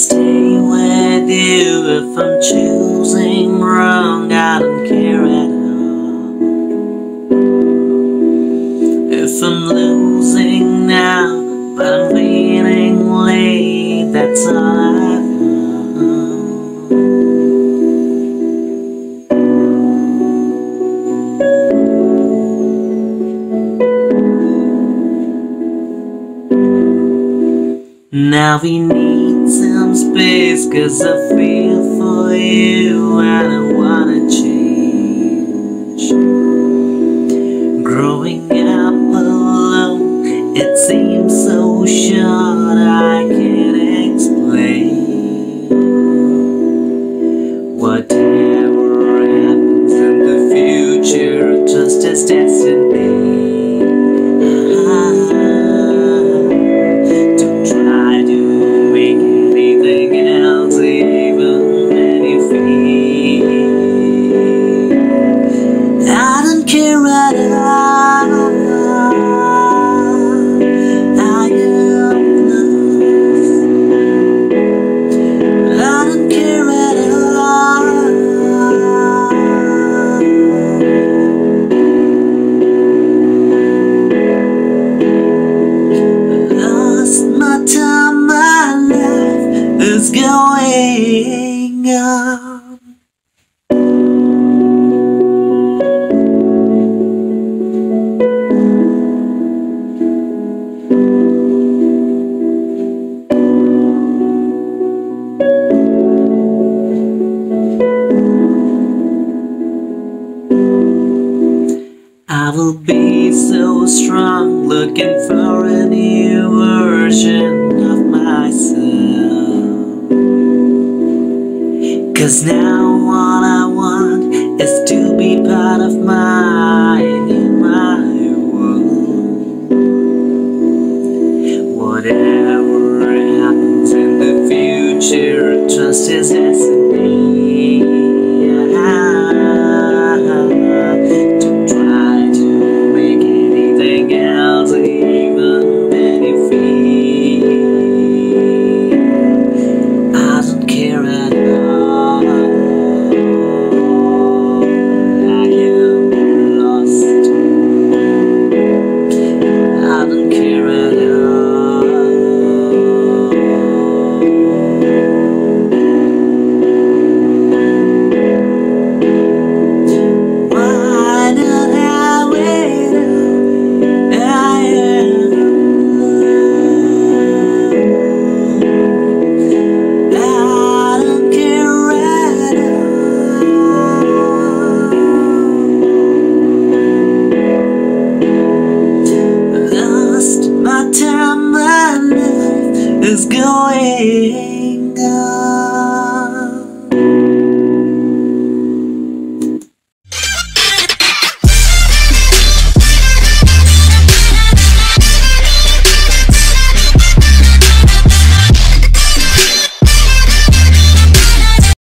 stay with you. If I'm choosing wrong, I don't care at all. If I'm losing now, but I'm feeling late, that's all I know. Now we need some space, 'cause I feel for you and I wanna change. Growing up alone, it seems so short, I can't explain. Whatever happens in the future, just as destiny. Is going on. I will be so strong, looking for a new version of myself. 'Cause now all I want is to be part of mine in my world. Whatever happens in the future, trust is destiny. Don't try to make anything else, even when you feel I don't care at all. Is going